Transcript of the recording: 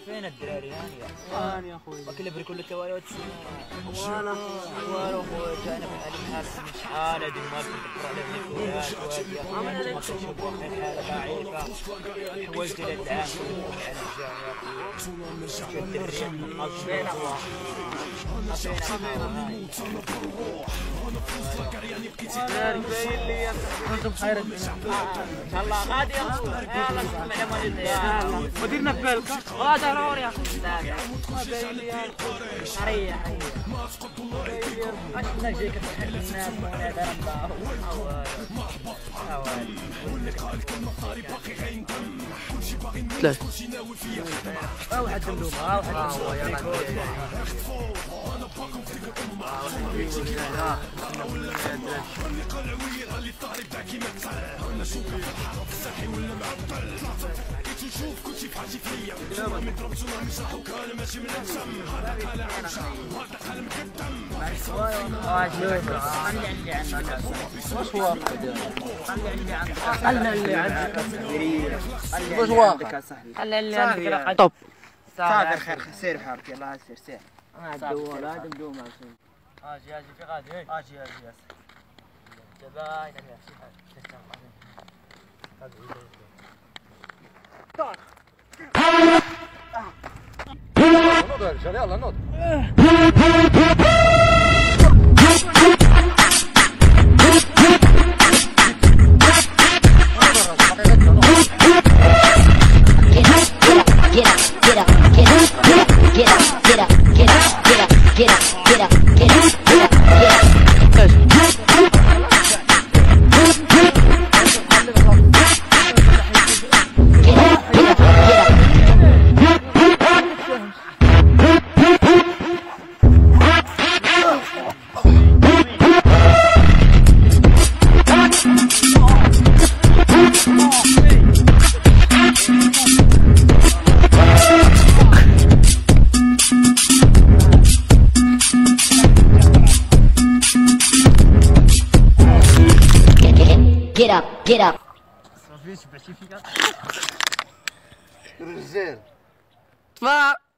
فين الدراري هاني هاني يا اخوي وكل بري كل التوالي وانا اخوي جانا في الحال مش حاله دي ما تقدر على الفيديوهات وادي يا اخوي ما تشوف الحاله ضعيفه حولت للعام على الجامعه كنتم خير ان شاء الله غادي يا اخوي يلا نسمع لما وديرنا في بالك غادي رور يا اخوي حريه انا جايك تحل الناس وانا درب ثلاث واحد دمدومه واحد واش واقع خلي اللي عندك واش واقع خلي اللي عندك طب صافي خير سير حارك يلا سير سير الدوال هذا مدومه اجي في غادي اجي جباين نوض يا رجال يلا نوض Get up. رجال